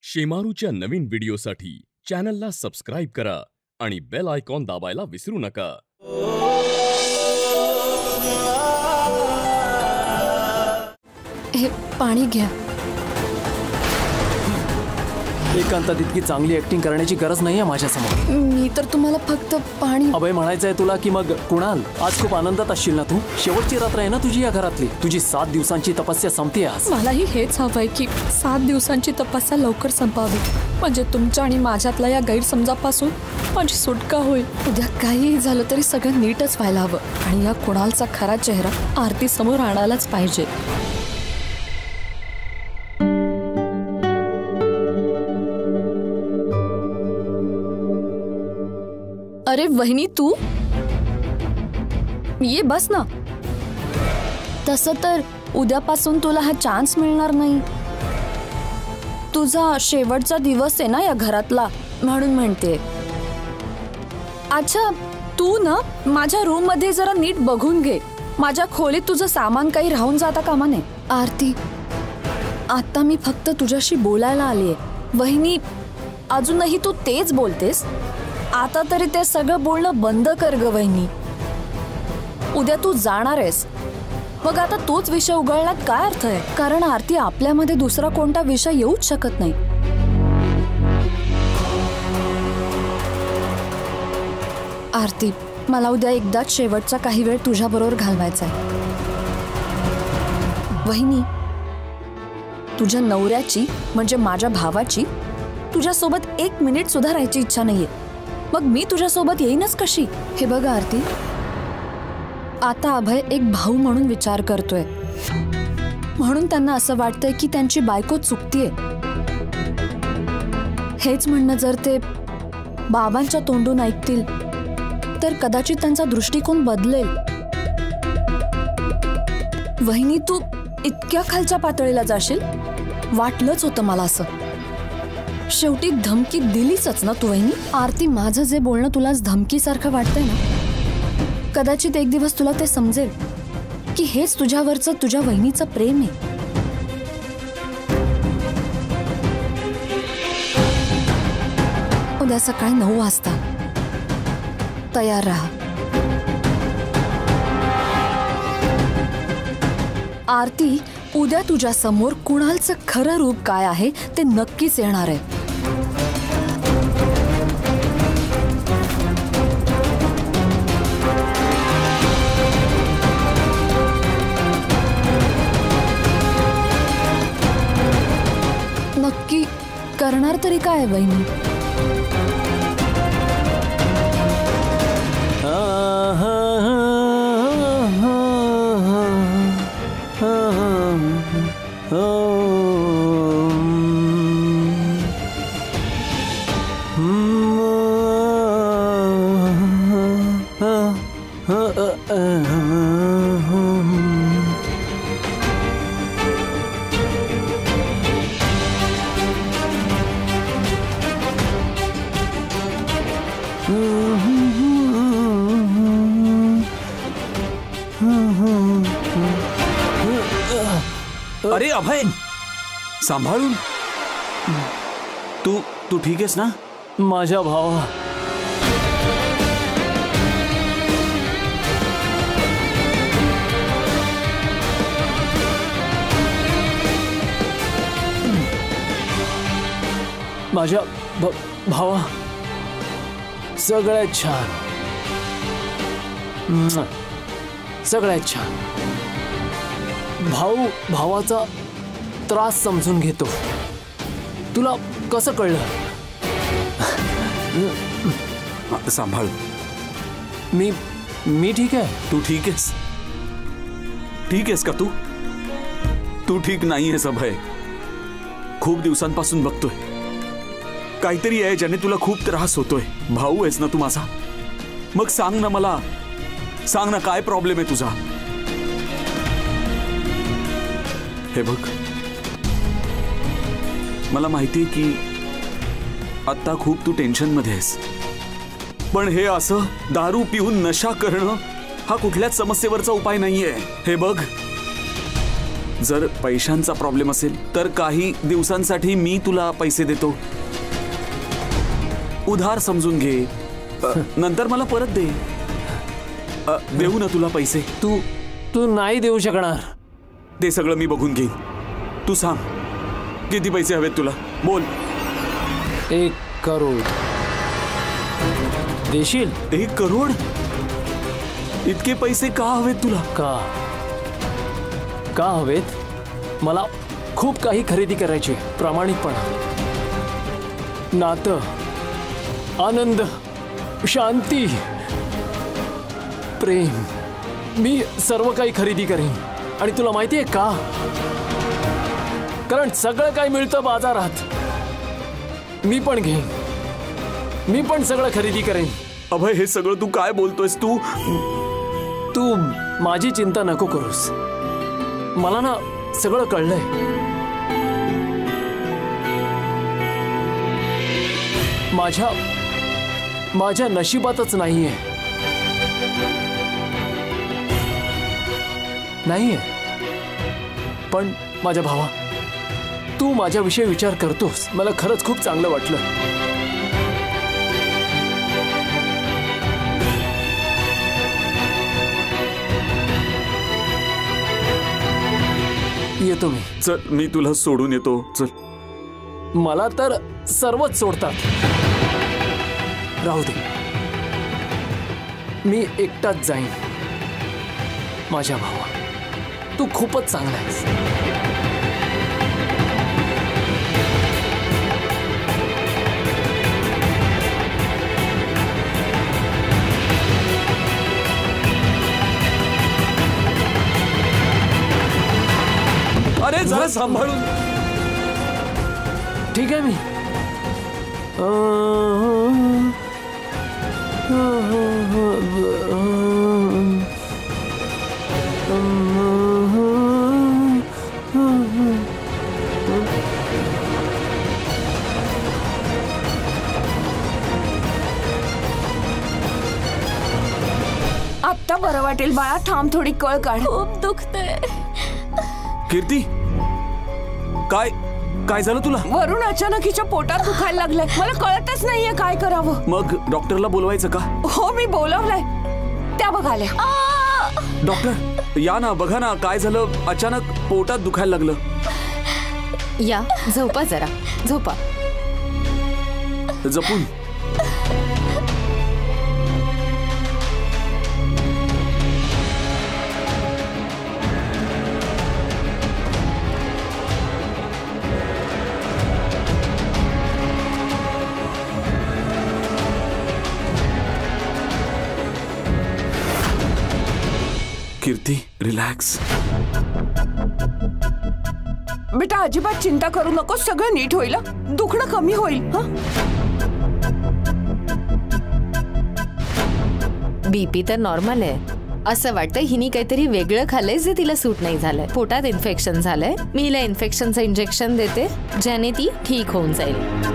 शेमारूच्या नवीन व्हिडिओसाठी चॅनलला सबस्क्राइब करा आणि बेल आयकॉन दाबायला विसरू नका। हे पाणी घ्या। एकांतात इतकी चांगली ऍक्टिंग करण्याची गरज नाहीये माझ्यासमोर। मी तर तुम्हाला फक्त पाणी। अभय म्हणायचंय तुला की मग कुणाल आज खूप आनंदात असशील ना तू? शेवटची रात्र आहे ना तुझी या घरातली। तुझी 7 दिवसांची तपस्या संपते आज। मलाही हेच हवंय की 7 दिवसांची तपस्या लवकर संपावी, म्हणजे तुमच्या आणि माझ्यातल्या या गैरसमजापासून माझी सुटका होईल। उद्या काहीही झालं तरी सगळं नीटच व्हायला हवं आणि या कुणालचा खरा चेहरा आरती समोर आणायलाच पाहिजे। अरे वहिनी तू ये बस ना। तसं तर उद्यापासून तुला हा चान्स मिळणार नाही। तुझा शेवटचा दिवस आहे ना या घरातला, म्हणून म्हणते। अच्छा तू ना माझ्या रूम मध्ये जरा नीट बघून घे। माझ्या खोलीत तुझं सामान काही राहून जाता कामा नये। आरती आता मी फक्त तुझ्याशी बोलायला आलीये। वहिनी अजूनही तू तेच बोलतेस? आता तरी ते सगळं बोलणं बंद कर ग वहिनी। उद्या तू जाणार आहेस, मग आता तोच विषय उघडण्यात काय अर्थ आहे? कारण आरती आपल्यामध्ये दुसरा कोणता विषय येऊच शकत नाही। आरती मला उद्या एकदाच शेवटचा काही वेळ तुझ्या बरोबर घालवायचा आहे। वहिनी तुझ्या नवऱ्याची म्हणजे माझ्या भावाची तुझ्यासोबत 1 मिनिट सुद्धा राहायची इच्छा नाहीये, मग मी तुझ्यासोबत येईनच कशी? हे बघ आरती, आता अभय एक भाऊ म्हणून विचार करतोय, म्हणून त्यांना असं वाटतंय की त्यांची बायको चुकतीये। हेच म्हणणं जर ते बाबांच्या तोंडून ऐकतील तर कदाचित त्यांचा दृष्टिकोन बदलेल। वहिनी तू इतक्या खालच्या पातळीला जाशील वाटलंच होतं मला असं। शेवटी धमकी दिलीच ना तू वहिनी। आरती माझं जे बोलणं तुलाच धमकीसारखं वाटतंय ना, कदाचित एक दिवस तुला ते समजेल की हेच तुझ्यावरचं तुझ्या वहिनीचं प्रेम आहे। उद्या सकाळी 9 वाजता तयार राहा। आरती उद्या तुझ्या समोर कुणालचं खरं रूप काय आहे ते नक्कीच येणार आहे। नक्की करणार तरी काय वहिनी? अरे अभय सांभाळून। तू ठीक आहेस ना? माझ्या भावा माझ्या भावा सगळ्यात छान, सगळ्यात छान। भाऊ भावाचा त्रास समजून घेतो। तुला कसं कळलं? सांभाळ। मी ठीक आहे। तू ठीक आहेस? ठीक आहेस का तू? तू ठीक नाही आहेस अभय। खूप दिवसांपासून बघतोय काहीतरी आहे ज्याने तुला खूप त्रास होतोय। भाऊ आहेस ना तू माझा, मग सांग ना मला, सांग ना काय प्रॉब्लेम आहे तुझा? हे बघ मला माहितीये की आता खूप तू टेन्शन मध्ये आहेस, पण हे असं दारू पिऊन नशा करणं हा कुठल्याच समस्येवरचा उपाय नाहीये। हे बघ जर पैशांचा प्रॉब्लेम असेल तर काही दिवसांसाठी मी तुला पैसे देतो, उधार समजून घे, नंतर मला परत दे. देऊ ना तुला पैसे? तू तू नाही देऊ शकणार. ते सगळं मी बघून घेईन. तू सांग किती पैसे हवेत तुला, बोल. 1 करोड देशील? 1 करोड? इतके पैसे का हवेत तुला? का हवेत? मला खूप काही खरेदी करायची. प्रामाणिकपणा, नातं, आनंद, शांती, प्रेम. मी सर्व काही खरेदी करेन. आणि तुला माहिती आहे का? कारण सगळं काही मिळतं बाजारात. मी पण घेईन. मी पण सगळं खरेदी करेन. अभय, हे सगळं तू काय बोलतोयस? तू माझी चिंता नको करूस. मला ना सगळं कळलंय. माझ्या नशिबातच नाहीये. पण माझ्या भावा, तू माझ्याविषयी विचार करतोस, मला खरंच खूप चांगलं वाटलं. येतो मी. चल, मी तुला सोडून येतो. चल. मला तर सर्वच सोडतात. राहू दे, मी एकटाच जाईन. माझ्या भावा, तू खूपच चांगला आहेस. अरे जरा सांभाळून. ठीक आहे मी. आत्ता बरं वाटेल बाळा. थांब, थोडी कळ काढ. खूप दुखतंय. कीर्ती, काय काय झालं तुला? वरून अचानक हिच्या पोटात दुखायला लागलंय. मला कळतच नाहीये काय करावं. मग डॉक्टरला बोलवायचं का? हो, मी बोलवलंय. त्या बघाल्या. डॉक्टर या ना, बघा ना काय झालं. अचानक पोटात दुखायला लागलं. या, झोपा जरा, झोपा. जपून. कीर्ती, रिलॅक्स. बेटा, अजिबात चिंता करू नको. सगळं नीट होईल. दुखणं कमी होईल. बीपी तर नॉर्मल आहे. असं वाटतं हिने काहीतरी वेगळं खाल्लंय जे तिला सूट नाही झालंय. पोटात इन्फेक्शन झालंय. मी हिला इन्फेक्शनचं इंजेक्शन देते, ज्याने ती ठीक होऊन जाईल.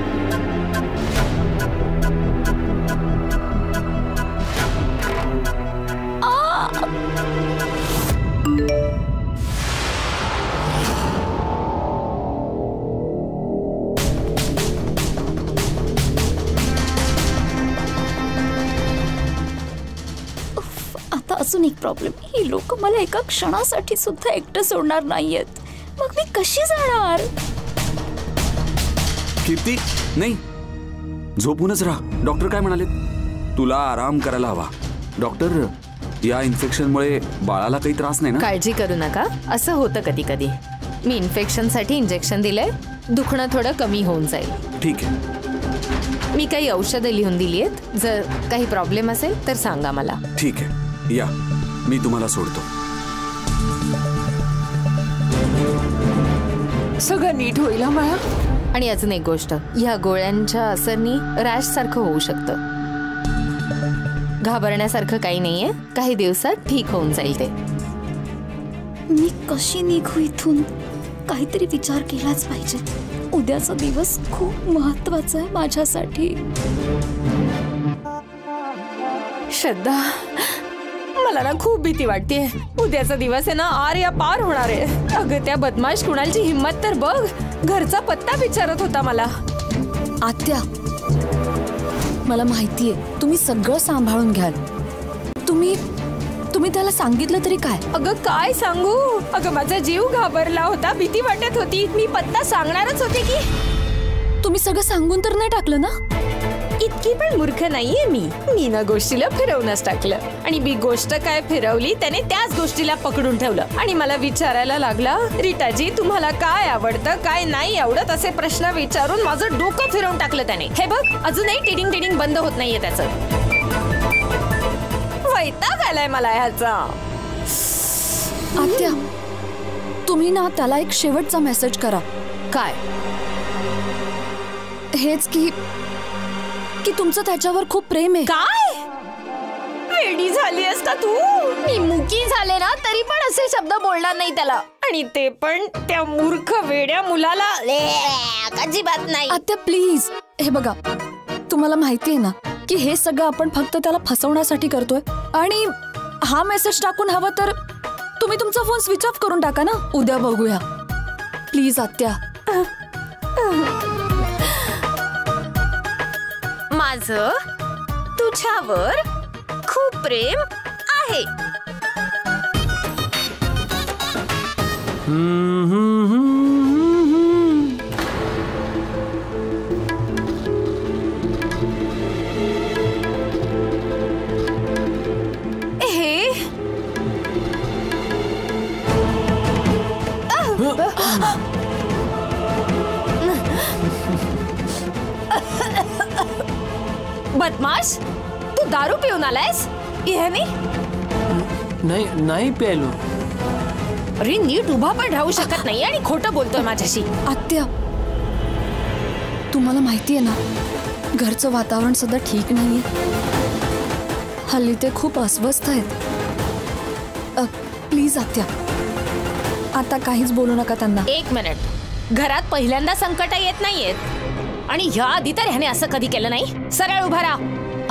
अजून एक प्रॉब्लेम. ही लोक मला एका क्षणासाठी सुद्धा एकटं सोडणार नाहीयेत. मग मी कशी जाणार? कीर्ती, नाही, झोपूनच राहा. डॉक्टर काय म्हणाले? तुला आराम करायला हवा. डॉक्टर, या इन्फेक्शनमुळे बाळाला काही त्रास नाही ना? काळजी करू नका. असं होतं कधी कधी. मी इन्फेक्शनसाठी इंजेक्शन दिलंय. दुखणं थोडं कमी होऊन जाईल. ठीक आहे. मी काही औषधं लिहून दिली आहेत. जर काही प्रॉब्लेम असेल तर सांगा मला. ठीक आहे, या, मी तुम्हाला सोडतो. सगळं नीट होईल बाळा. आणि अजून एक गोष्ट, ह्या गोळ्यांच्या असरनी रॅश सारखं होऊ शकतं. घाबरण्यासारखं काही नाहीये. काही दिवसात ठीक होऊन जाईल ते. मी कशी निघू इथून? काहीतरी विचार केलाच पाहिजे. उद्याचा दिवस खूप महत्वाचा आहे माझ्यासाठी. श्रद्धा, मला ना खूप भीती वाटतेय. उद्याचा दिवस आहे ना आर्या पार होणार आहे. अगं त्या बदमाश कुणालची हिम्मत तर बघ, घरचा पत्ता विचारत होता मला. आत्या, मला माहितीये तुम्ही सगळं सांभाळून घ्याल. तुम्ही त्याला सांगितलं तरी काय? अगं काय सांगू, अगं माझा जीव घाबरला होता, भीती वाटत होती. मी पत्ता सांगणारच होते की. तुम्ही सगळं सांगून तर नाही टाकलं ना? इतकी पण मूर्ख नाहीये मी ना गोष्टीला फिरवूनच टाकलं. आणि मी गोष्ट काय फिरवली त्याने त्याच गोष्टीला पकडून ठेवलं. आणि मला विचारायला लागला, रीटाजी तुम्हाला काय आवडतं काय नाही आवडत असे प्रश्न विचारून माझं डोकं फिरवून टाकलं त्याने. हे बघ अजूनही टिडिंग टिडिंग बंद होत नाहीये त्याचं. वैताग आलाय मला ह्याचा. आत्या, तुम्ही ना त्याला एक शेवटचा मेसेज करा. काय? हेच की तुमचं त्याच्यावर खूप प्रेम आहे. काय वेडी झाली आहेस का तू? मी मुकी झाले ना तरी पण असे शब्द बोलणार नाही त्याला. आणि ते पण त्या मूर्ख वेड्या मुलाला अजिबात नाही. आत्या प्लीज, हे बघा तुम्हाला माहिती आहे ना की हे सगळं आपण फक्त त्याला फसवण्यासाठी करतोय. आणि हा मेसेज टाकून हवं तर तुम्ही तुमचा फोन स्विच ऑफ करून टाका ना. उद्या बघूया प्लीज आत्या. माझं तुझ्यावर खूप प्रेम आहे. बदमाश, तू दारू पिऊन आलायस? नाही प्यायलो. अरे नीट उभा पण राहू शकत नाही आणि खोटं बोलतोय माझ्याशी. आत्या, तुम्हाला माहिती आहे ना घरचं वातावरण सुद्धा ठीक नाहीये. हल्ली ते खूप अस्वस्थ आहेत. प्लीज आत्या, आता काहीच बोलू नका त्यांना. एक मिनिट, घरात पहिल्यांदा संकट येत नाहीयेत आणि ह्या आधी तर ह्याने असं कधी केलं नाही. सरळ उभा राहा.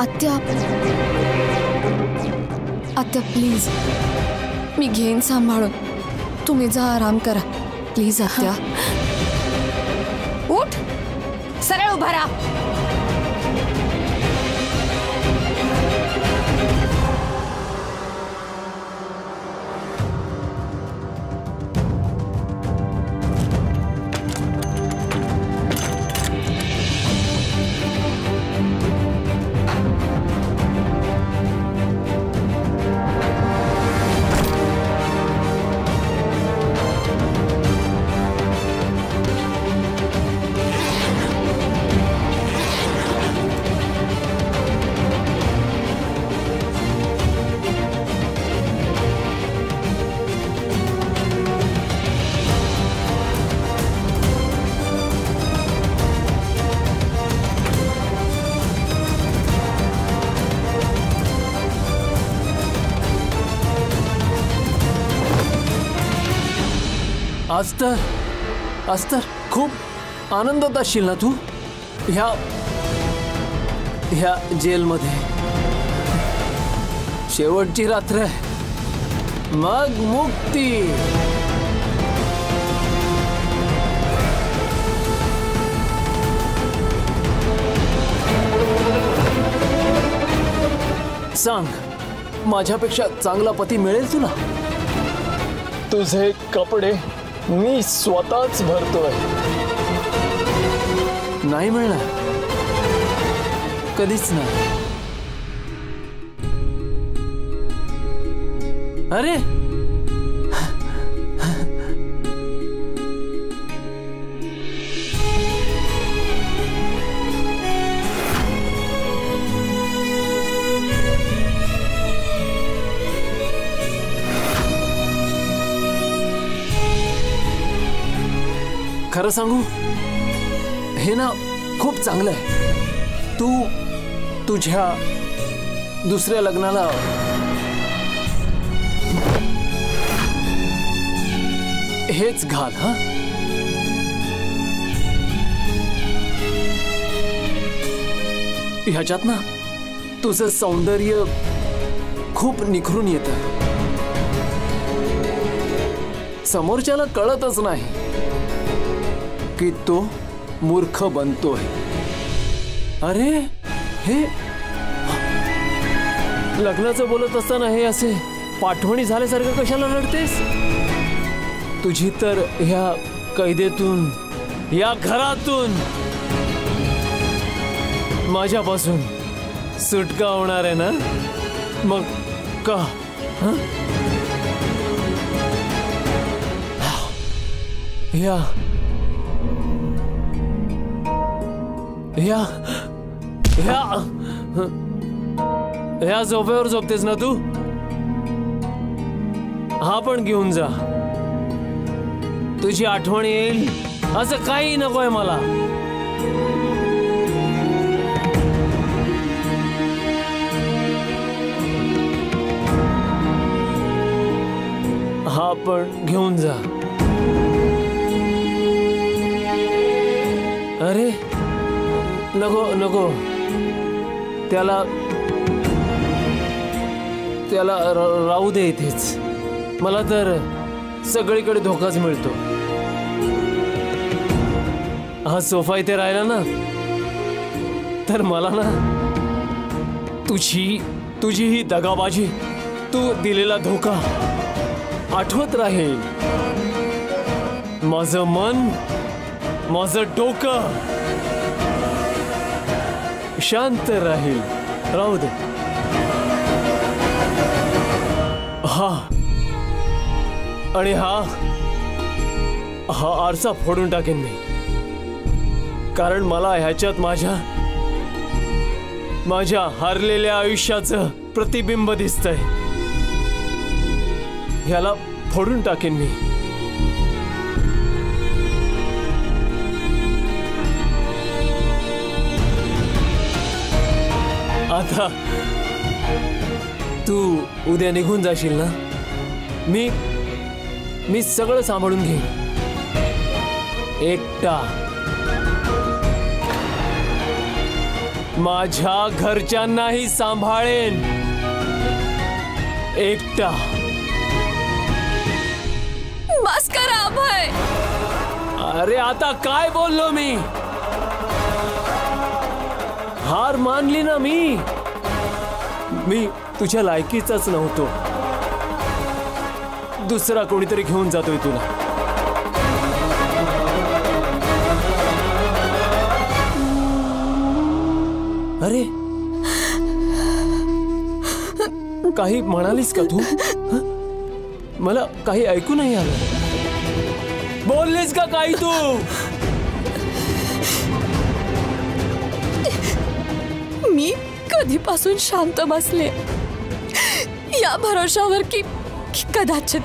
आत्या प्लीज, मी घेईन सांभाळून. तुम्ही जा आराम करा प्लीज आत्या. उठ, सरळ उभा राहा. आज तर खूप आनंदात असशील ना तू ह्या जेलमध्ये. शेवटची रात्र, मग मुक्ती. सांग, माझ्यापेक्षा चांगला पती मिळेल तुला? तुझे कपडे मी स्वतःच भरतोय. नाही मिळणार, कधीच नाही. अरे खरं सांगू, हे ना खूप चांगलं आहे. तू तुझ्या दुसऱ्या लग्नाला हेच घाल. हा, ह्याच्यात ना तुझं सौंदर्य खूप निखरून येतं. समोरच्याला कळतच नाही की तो मूर्ख बनतोय. अरे हे लग्नाचं बोलत असताना हे असे पाठवणी झाल्यासारखं कशाला रडतेस? तुझी तर ह्या कैदेतून, या घरातून माझ्यापासून सुटका होणार आहे ना? मग का? या या या या झोपेवर झोपतेस ना तू? हा पण घेऊन जा. तुझी आठवण येईल असं काही नकोय मला. हा पण घेऊन जा. अरे नको नको, त्याला त्याला राहू दे इथेच. मला तर सगळीकडे धोकाच मिळतो. हा सोफा इथे राहिला ना तर मला ना तुझी ही दगाबाजी, तू दिलेला धोका आठवत राहील. माझं मन, माझं डोकं शांत राहील. राहू दे. हा आणि हा आरसा फोडून टाकेन मी, कारण मला ह्याच्यात माझ्या हारलेल्या आयुष्याचं प्रतिबिंब दिसतंय. ह्याला फोडून टाकेन मी. आता तू उद्या निघून जाशील ना? मी सगळं सांभाळून घेईन एकटा. माझ्या घरच्यांनाही सांभाळेन एकटा. बस करा अभय. अरे आता काय बोललो मी? हार मानली ना मी तुझ्या लायकीचाच नव्हतो. दुसरा कोणीतरी घेऊन जातोय तुला. अरे काही म्हणालीस का तू? मला काही ऐकू नाही आलं. बोललीस का काही तू? मी कधीपासून शांत बसले या भरोशावर की कदाचित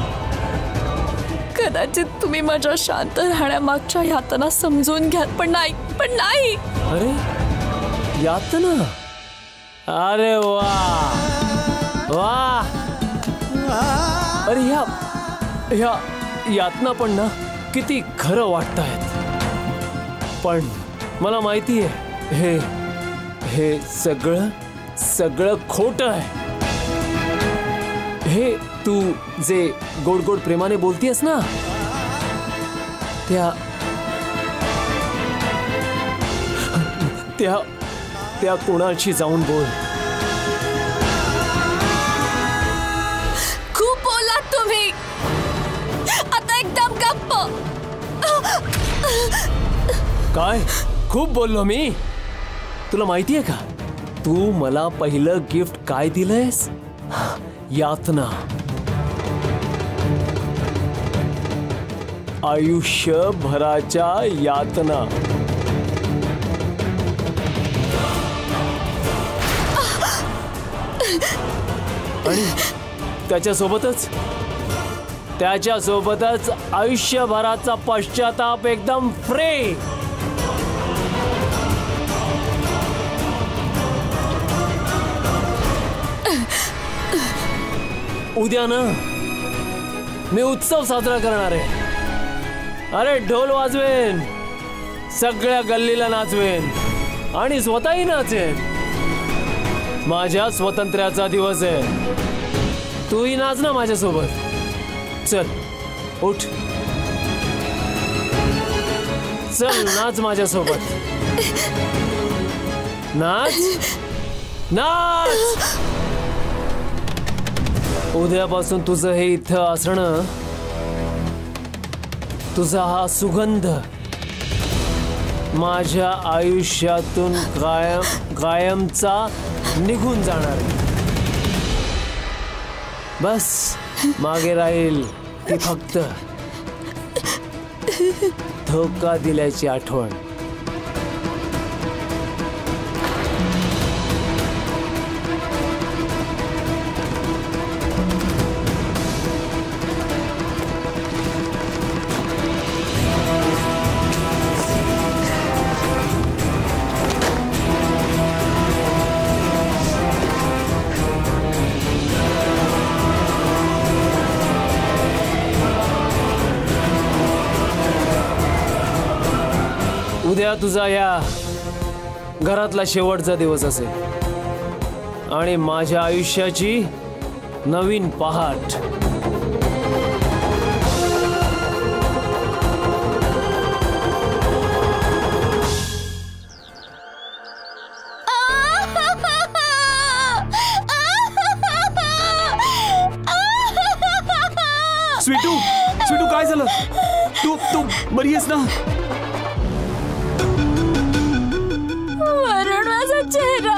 तुम्ही माझ्या शांत राहण्यामागच्या यातना समजून घ्या. पण नाही. अरे यातना? अरे वा वा. अरे ह्या यातना पण ना किती खरं वाटतायत. पण मला माहिती आहे हे सगळं खोटं आहे. हे तू जे गोड गोड प्रेमाने बोलतीयस ना त्या कुणालशी जाऊन बोल. खूप बोललात तुम्ही. आता एकदम गप्प. काय खूप बोललो मी? तुला माहितीये का तू मला पहिलं गिफ्ट काय दिलंयस? यातना. आयुष्यभराच्या यातना. आणि त्याच्यासोबतच आयुष्यभराचा पश्चाताप एकदम फ्री. उद्या ना मी उत्सव साजरा करणार आहे. अरे ढोल वाजवेन, सगळ्या गल्लीला नाचवेन आणि स्वतःही नाचेन. माझ्या स्वातंत्र्याचा दिवस आहे. तूही नाच ना माझ्यासोबत. चल उठ, चल नाच माझ्यासोबत. नाच नाच. उद्यापासून तुझं हे इथं असणं, तुझा हा सुगंध माझ्या आयुष्यातून कायमचा निघून जाणार आहे. बस मागे राहील ती फक्त धोका दिल्याची आठवण. उद्या तुझा या घरातला शेवटचा दिवस असेल आणि माझ्या आयुष्याची नवीन पहाट. स्वीटू, स्वीटू काय झालं? तू तू बरी आहेस ना? वरुण, माझा चेहरा.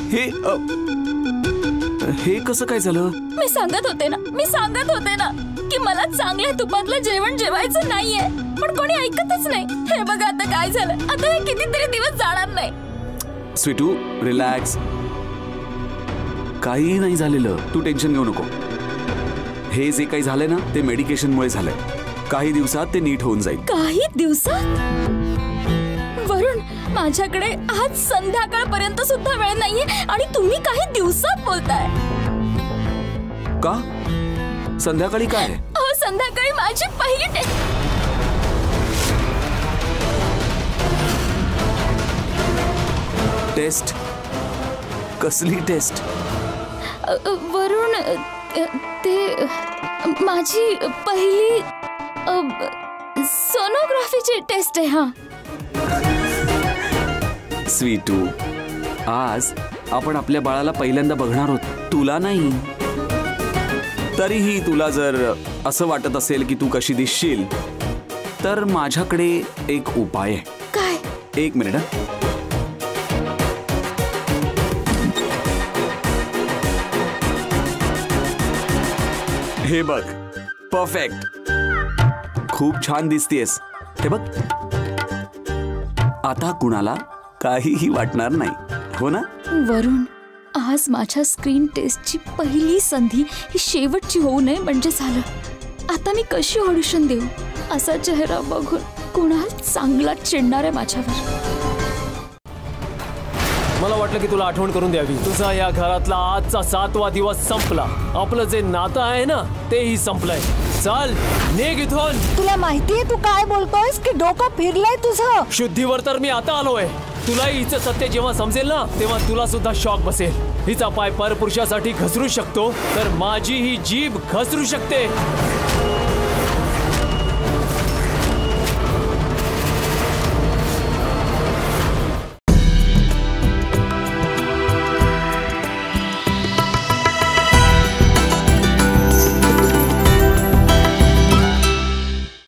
हे कसं काय झालं? मी सांगत होते ना की मला चांगल्या तुपातलं जेवण जेवायचं नाहीये, पण कोणी ऐकतच नाही. हे बघा आता काय झालं. आता हे कितीतरी दिवस जाणार नाही. स्वीटू, रिलॅक्स. काही नाही झालेलं, तू टेन्शन घेऊ नको. हे जे काही झालंय ना ते मेडिकेशनमुळे झालंय. काही दिवसात ते नीट होऊन जाईल. काही दिवसात? वरुण, माझ्याकडे आज संध्याकाळपर्यंत सुद्धा वेळ नाहीये आणि तुम्ही काही दिवसात बोलताय. का? संध्याकाळी काय? अहो, संध्याकाळी माझी पहिली टेस्ट. कसली टेस्ट? वरुण, ते माझी पहिली सोनोग्राफीची टेस्ट आहे. हा स्वीटू, आज आपण आपल्या बाळाला पहिल्यांदा बघणार आहोत, तुला नाही. तरीही तुला जर असं वाटत असेल की तू कशी दिसशील तर माझ्याकडे एक उपाय आहे. काय? एक मिनिट. हे बघ, परफेक्ट. खूप छान दिसतेस. हे बघ, आता कुणाला काहीही वाटणार नाही, हो ना? वरुण, आज माझ्या स्क्रीन टेस्टची पहिली संधी ही शेवटची होऊ नये म्हणजे झालं. आता मी कशी ऑडिशन देऊ? असा चेहरा बघून कुणाल चांगला चिडणार आहे माझ्यावर. मला वाटलं की तुला आठवण करून द्यावी. तुझा या घरातला आजचा 7वा दिवस संपला. आपलं जे नातं आहे ना तेही संपलंय. चल निघ इथून. तुला माहितीये तू काय बोलतोयस की डोकं फिरलंय तुझं? शुद्धीवर तर मी आता आलोय. तुलाही हिचं सत्य जेव्हा समजेल ना तेव्हा तुला सुद्धा शॉक बसेल. हिचा पाय परपुरुषासाठी घसरू शकतो तर माझी ही जीभ घसरू शकते.